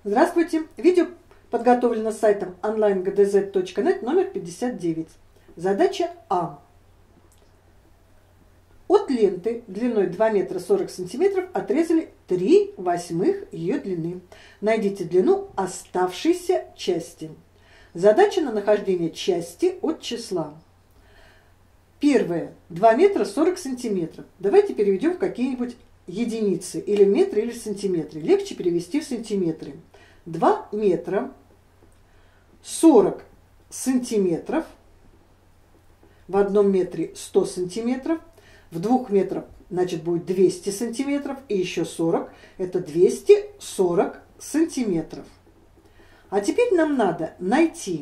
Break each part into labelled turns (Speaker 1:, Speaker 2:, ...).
Speaker 1: Здравствуйте! Видео подготовлено сайтом onlinegdz.net номер 59. Задача А. От ленты длиной 2 метра 40 сантиметров отрезали 3/8 ее длины. Найдите длину оставшейся части. Задача на нахождение части от числа. Первое. 2 метра 40 сантиметров. Давайте переведем в какие-нибудь единицы, или метры, или сантиметры. Легче перевести в сантиметры. 2 метра 40 сантиметров. В 1 метре 100 сантиметров. В 2 метрах, значит, будет 200 сантиметров. И еще 40. Это 240 сантиметров. А теперь нам надо найти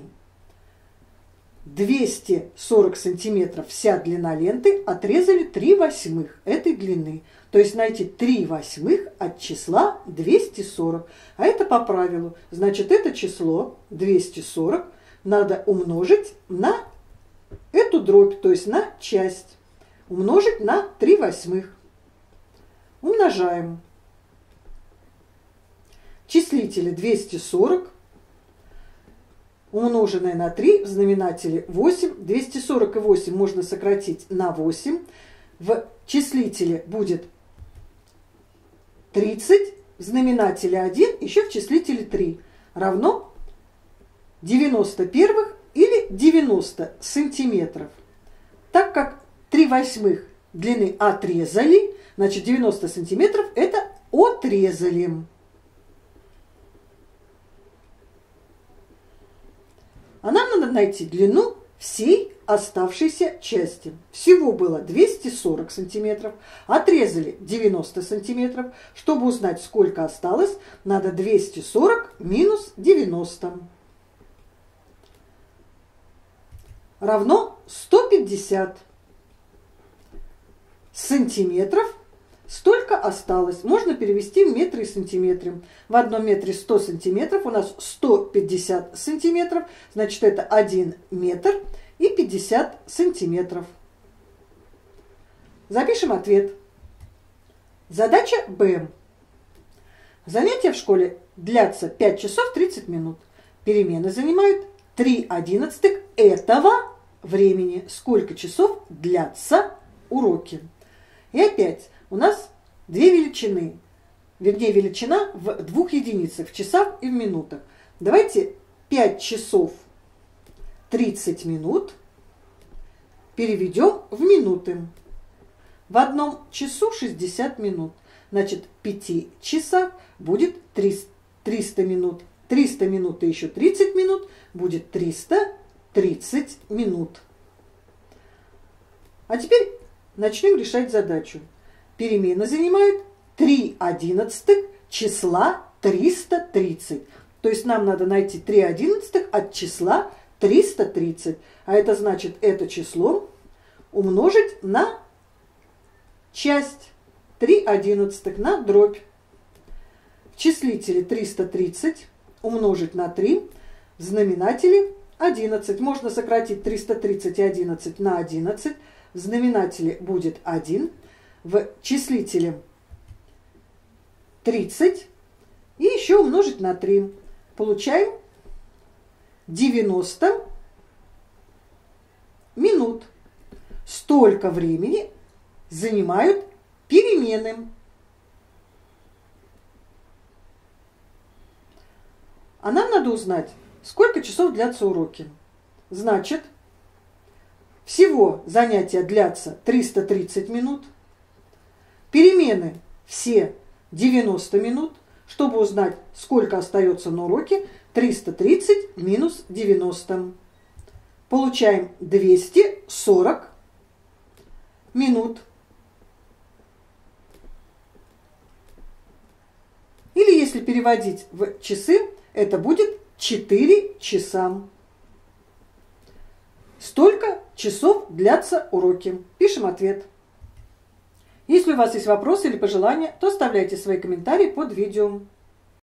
Speaker 1: 240 сантиметров вся длина ленты, отрезали 3/8 этой длины. То есть найти 3/8 от числа 240. А это по правилу. Значит, это число 240 надо умножить на эту дробь, то есть на часть. Умножить на 3/8. Умножаем. Числители 240. Умноженное на 3 в знаменателе 8. 240 и 8 можно сократить на 8. В числителе будет 30. В знаменателе 1, еще в числителе 3. Равно 91 или 90 сантиметров. Так как 3/8 длины отрезали, значит 90 сантиметров это отрезали. А нам надо найти длину всей оставшейся части. Всего было 240 сантиметров. Отрезали 90 сантиметров. Чтобы узнать, сколько осталось, надо 240 минус 90. Равно 150 сантиметров. Столько осталось. Можно перевести в метры и сантиметры. В 1 метре 100 сантиметров. У нас 150 сантиметров. Значит, это 1 метр и 50 сантиметров. Запишем ответ. Задача Б. Занятия в школе длятся 5 часов 30 минут. Перемены занимают 3/11 этого времени. Сколько часов длятся уроки? И опять у нас две величины. Вернее, величина в 2 единицах, в часах и в минутах. Давайте 5 часов 30 минут переведем в минуты. В 1 часу 60 минут. Значит, в 5 часах будет 300 минут. 300 минут и еще 30 минут будет 330 минут. А теперь начнем решать задачу. Перемены занимают 3/11 числа 330. То есть нам надо найти 3/11 от числа 330. А это значит это число умножить на часть 3/11, на дробь. В числителе 330 умножить на 3. В знаменателе 11. Можно сократить 330 и 11 на 11. В знаменателе будет 1. В числителе 30. И еще умножить на 3. Получаем 90 минут. Столько времени занимают перемены. А нам надо узнать, сколько часов длятся уроки. Значит, всего занятия длятся 330 минут. Перемены все 90 минут. Чтобы узнать, сколько остается на уроке, 330 минус 90. Получаем 240 минут. Или если переводить в часы, это будет 4 часа. Столько часов длятся уроки. Пишем ответ. Если у вас есть вопросы или пожелания, то оставляйте свои комментарии под видео.